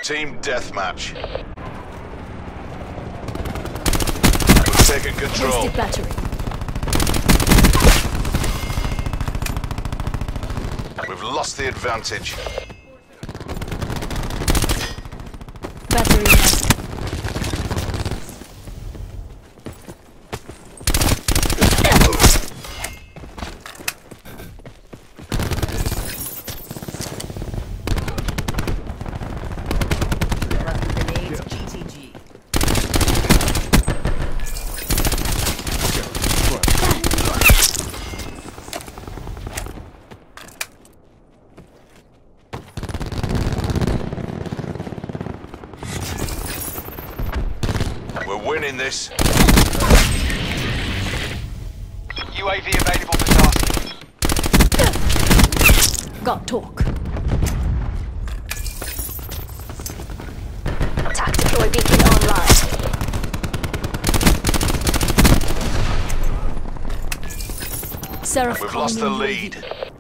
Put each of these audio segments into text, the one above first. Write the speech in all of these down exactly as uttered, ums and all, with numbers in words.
Team deathmatch. We've taken control. Wasted battery. We've lost the advantage. Battery lost. We're winning this. U A V available for tasking. Got talk. Attack deploy beacon online. Seraph. We've lost the lead.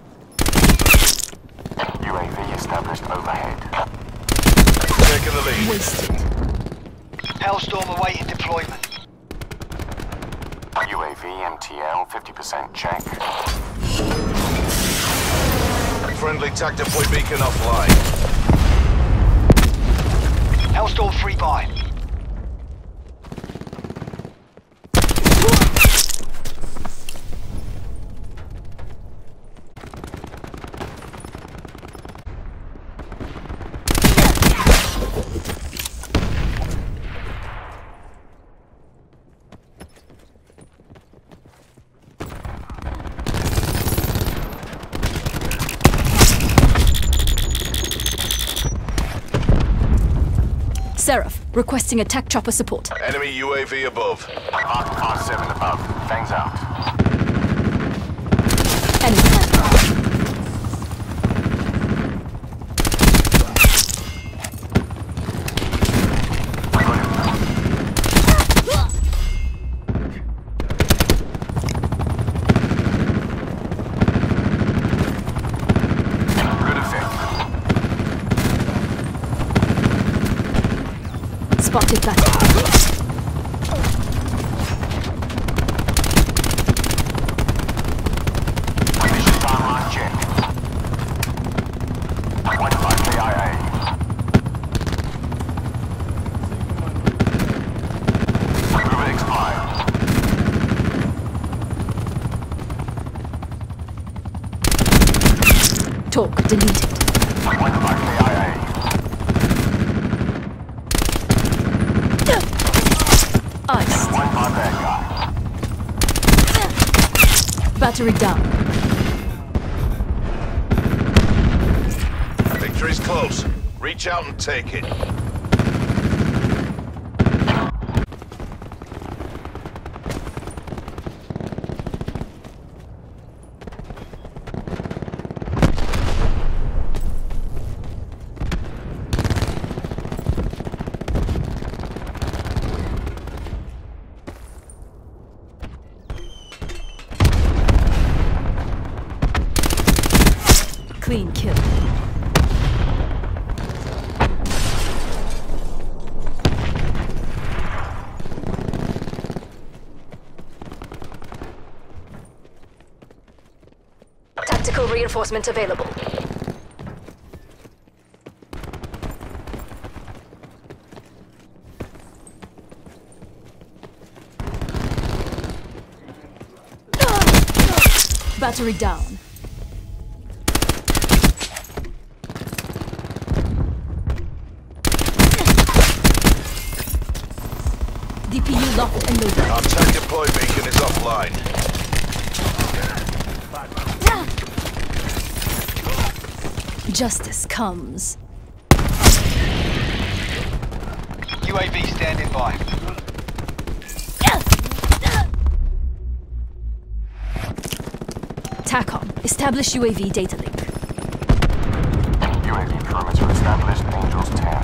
U A V established overhead. Taking the lead. Wasted. Hellstorm awaiting deployment. U A V M T L fifty percent check. Friendly tac deploy beacon offline. Hellstorm free buy. Seraph, requesting attack chopper support. Enemy U A V above. R seven above. Fangs out. Enemy. Good effect. Spotted battery. Mission timeline check. twenty-five K I A. Mover expired. Talk deleted. twenty-five K I A. Iced. One by bad guy. Battery down. Victory's close. Reach out and take it. Clean kill. Tactical reinforcement available. Battery down. D P U locked and loaded. Our tac deploy beacon is offline. Justice comes. U A V standing by. TACOM, establish U A V data link. U A V perimeter established. Angels ten.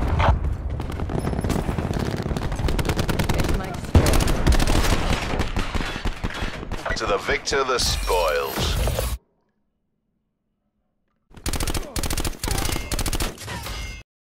To the victor, the spoils.